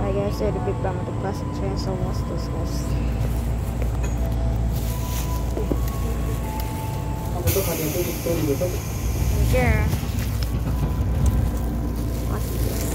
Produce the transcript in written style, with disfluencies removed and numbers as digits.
Like I said, the Big Bang with the classic chainsaw was discussed. Yeah. What's this?